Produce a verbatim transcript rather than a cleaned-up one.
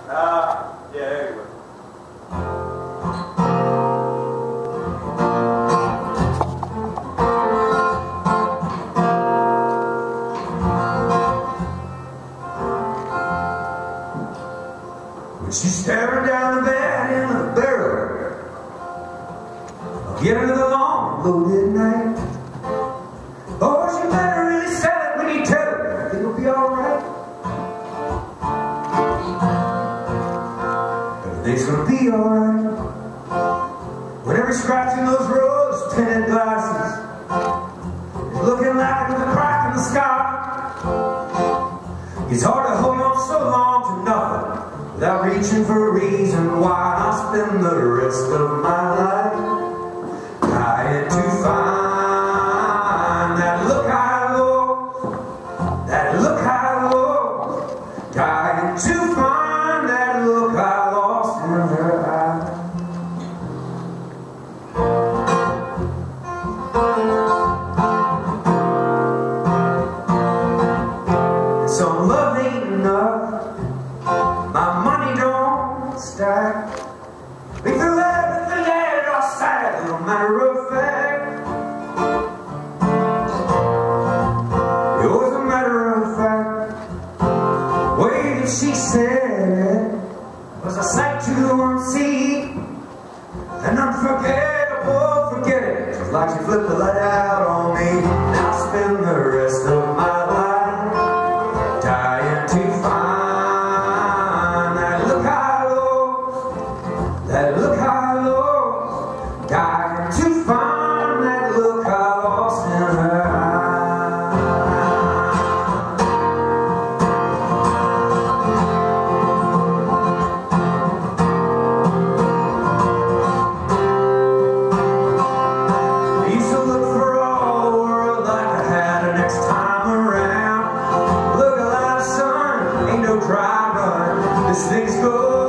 Ah, yeah, anyway. When she's staring down the bed in the barrel, I'll get into the long loaded night. Oh, she better really sell it when you tell her it'll be alright. Everything's gonna be alright. When every scratch in those rose tinted glasses is looking like there's a crack in the sky. It's hard to hold on so long to nothing without reaching for a reason why. I'll spend the rest of my life trying to find that look I lost, that look I lost, trying to find that look I lost in her eyes. So love ain't enough, my money don't stack. We threw everything at our side, no matter of fact. It was a matter of fact. The way that she said it was a sight to see, an unforgettable forget it. It was like she flipped the light out on me. Now I'll spend the rest of my life trying to find that look I lost, that look I lost, trying to find that look I lost in her I used to look for all the world like I had the next time around. Look at that sun, ain't no dry run. This thing's good.